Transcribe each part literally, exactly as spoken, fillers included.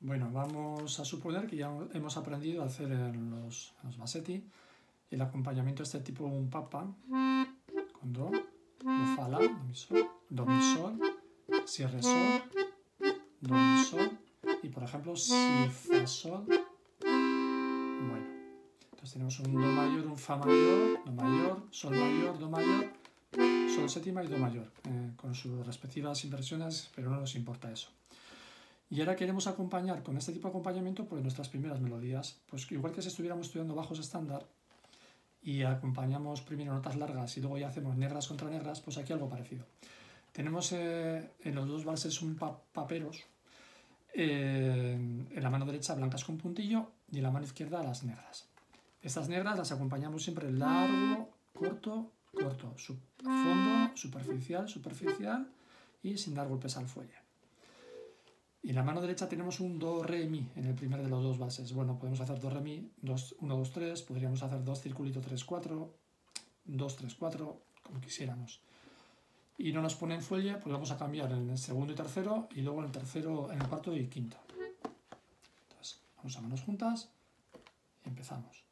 Bueno, vamos a suponer que ya hemos aprendido a hacer en los, en los bassetti el acompañamiento de este tipo un papa con do, do fa la, do mi sol, do mi sol, si re sol, do mi sol y por ejemplo si fa sol. Bueno, entonces tenemos un do mayor, un fa mayor, do mayor, sol mayor, do mayor, sol séptima y do mayor, eh, con sus respectivas inversiones, pero no nos importa eso. Y ahora queremos acompañar con este tipo de acompañamiento pues, nuestras primeras melodías. Pues igual que si estuviéramos estudiando bajos estándar y acompañamos primero notas largas y luego ya hacemos negras contra negras, pues aquí algo parecido. Tenemos eh, en los dos valses un pa paperos, eh, en la mano derecha blancas con puntillo y en la mano izquierda las negras. Estas negras las acompañamos siempre largo, corto, corto, sub fondo, superficial, superficial y sin dar golpes al fuelle. Y en la mano derecha tenemos un do, re, mi en el primer de los dos valses. Bueno, podemos hacer do, re, mi, uno, dos, tres, podríamos hacer dos circulito, tres, cuatro, dos, tres, cuatro, como quisiéramos. Y no nos pone en fuelle, pues vamos a cambiar en el segundo y tercero, y luego en el tercero, en el cuarto y quinto. Entonces, vamos a manos juntas y empezamos.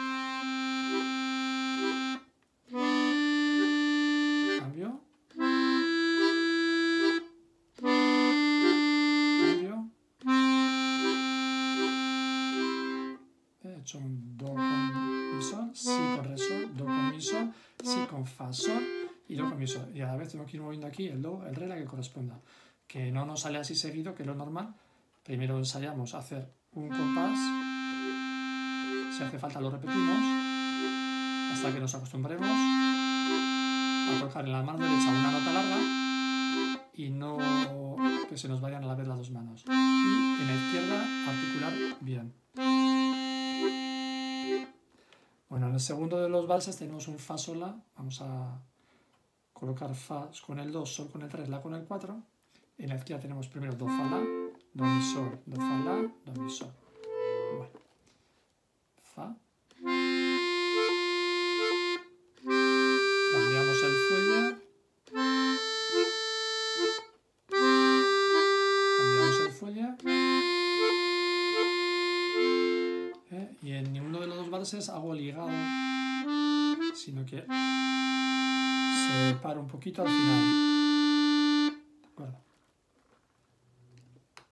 Cambio. He hecho un do con mi sol, si con re sol, do con mi sol, si con fa sol y do con mi sol. Y a la vez tengo que ir moviendo aquí el do, el re, la que corresponda. Que no nos sale así seguido, que es lo normal. Primero ensayamos a hacer un compás. Si hace falta lo repetimos hasta que nos acostumbremos a tocar en la mano derecha una nota larga y no que se nos vayan a la vez las dos manos. Y en la izquierda articular bien. Bueno, en el segundo de los valses tenemos un fa sol la. Vamos a colocar fa con el dos, sol con el tres, la con el cuatro. En la izquierda tenemos primero do fa la, do mi sol, do fa la, do mi sol. Bueno, fa. Cambiamos el fuelle. Cambiamos el fuelle. ¿Eh? Y en ninguno de los dos valses hago ligado, sino que se para un poquito al final. ¿De acuerdo?